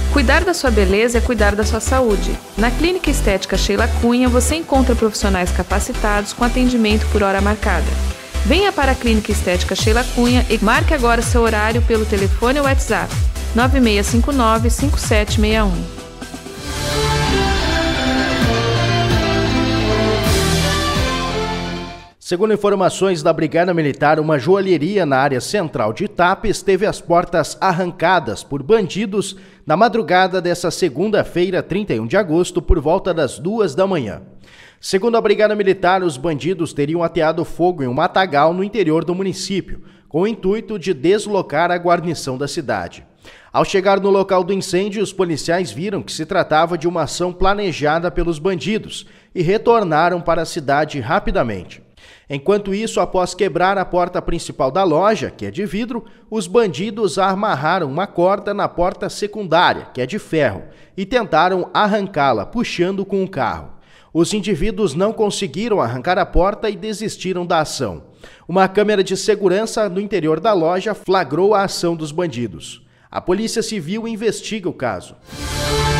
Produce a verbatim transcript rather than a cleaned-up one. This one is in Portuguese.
Cuidar da sua beleza é cuidar da sua saúde. Na Clínica Estética Sheila Cunha, você encontra profissionais capacitados com atendimento por hora marcada. Venha para a Clínica Estética Sheila Cunha e marque agora seu horário pelo telefone ou WhatsApp nove seis cinco nove, cinco sete seis um. Segundo informações da Brigada Militar, uma joalheria na área central de Itápolis teve as portas arrancadas por bandidos na madrugada dessa segunda-feira, trinta e um de agosto, por volta das duas da manhã. Segundo a Brigada Militar, os bandidos teriam ateado fogo em um matagal no interior do município, com o intuito de deslocar a guarnição da cidade. Ao chegar no local do incêndio, os policiais viram que se tratava de uma ação planejada pelos bandidos e retornaram para a cidade rapidamente. Enquanto isso, após quebrar a porta principal da loja, que é de vidro, os bandidos amarraram uma corda na porta secundária, que é de ferro, e tentaram arrancá-la, puxando com o carro. Os indivíduos não conseguiram arrancar a porta e desistiram da ação. Uma câmera de segurança no interior da loja flagrou a ação dos bandidos. A Polícia Civil investiga o caso.